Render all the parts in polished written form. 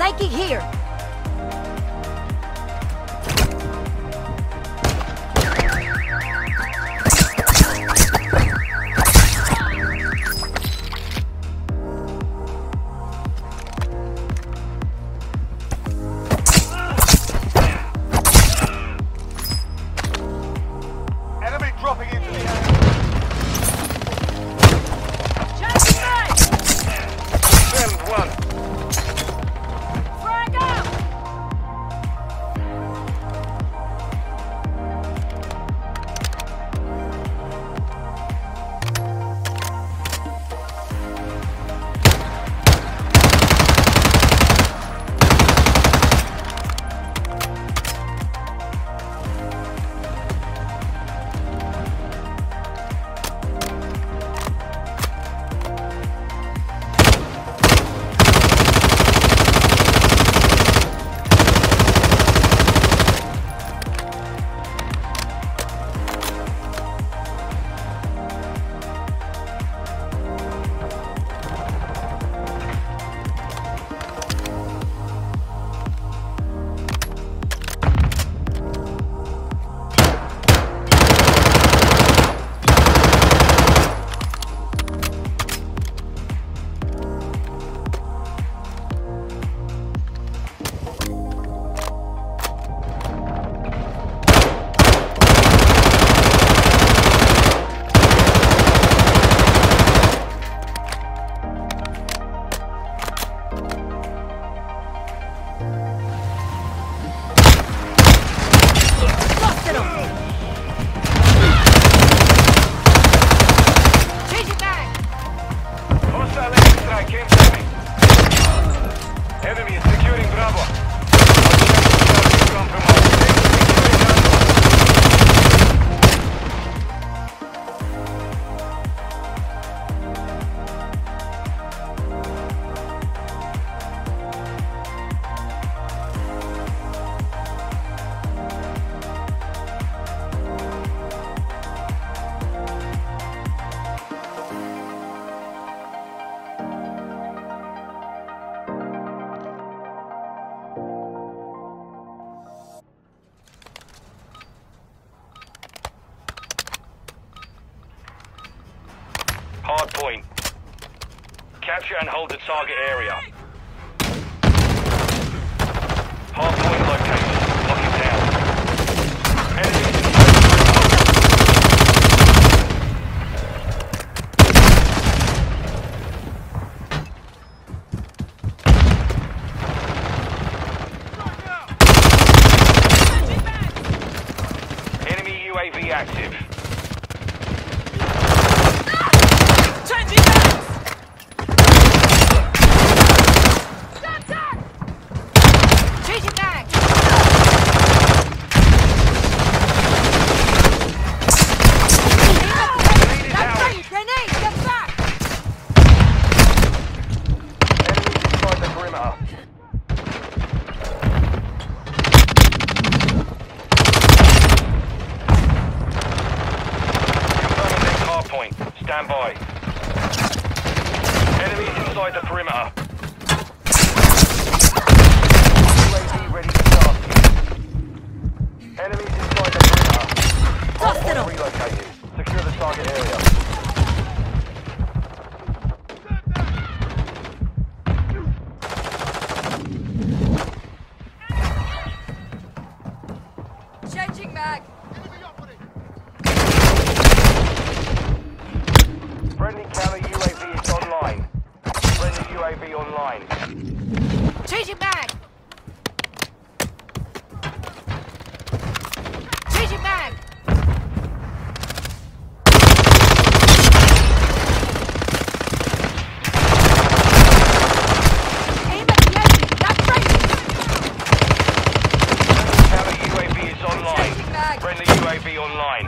Taking here. Enemy dropping into the area. Filmed one. Frag out! Hostile air strike incoming. Enemy is securing Bravo. Objective compromised. Hard point. Capture and hold the target area. Hard point located. Lock it down. Enemies in Enemy UAV active. Stand by. Enemies inside the perimeter. UAV ready to start. Enemies inside the perimeter. Hardpoint relocated. Secure the target area. Changing mag. Friendly counter UAV is online. Friendly UAV online. Changing mag. Changing mag. Aim at the enemy. That's right. Counter UAV is online. Changing mag. Friendly UAV online.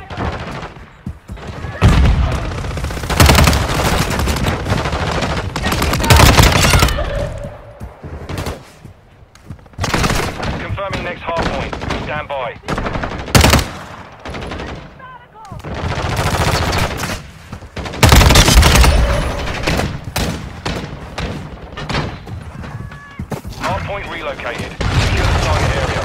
Hardpoint relocated. Secure the target area.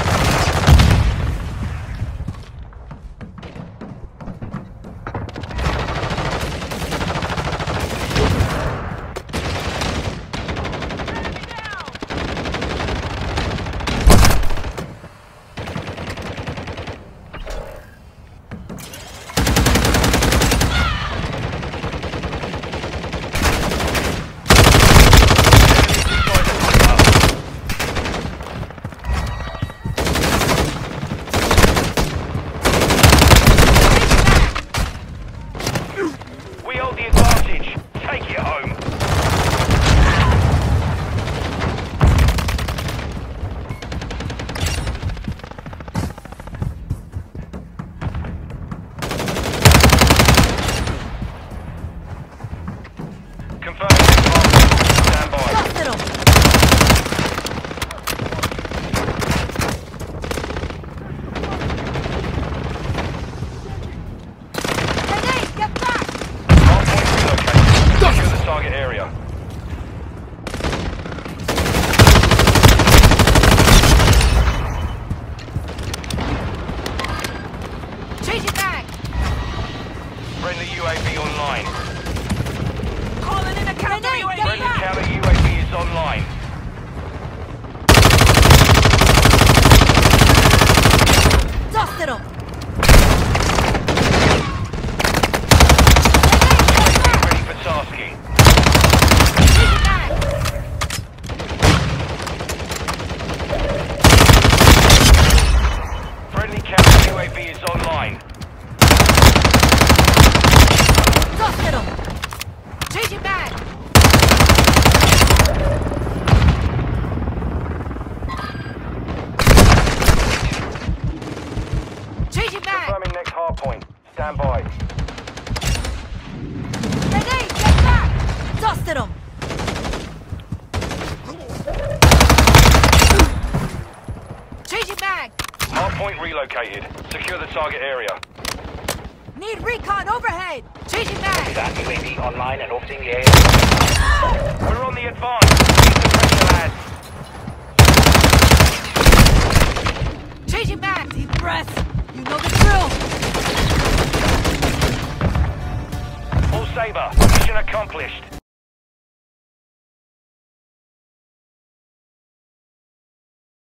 We hold the advantage. Take it home. Confirming next hardpoint. Stand by. Hospital. Grenade, get back! Hardpoint relocated. Secure the target area. Changing back! Friendly UAV online. Calling in a counter UAV! Get Friendly back! counter UAV is online. Dusted him! Ready for tasking. Changing back! Friendly counter UAV is online. Dusted him! Changing back! Changing back! Confirming next hardpoint. Stand by. Grenade, get back! Dusted him! Changing back! Hardpoint relocated. Secure the target area. Need recon overhead! Changing back! That UAV online and orbiting the area. We're on the advance. Use the pressure, lads. Changing back! Deep breath! You know the drill! All Sabre. Mission accomplished.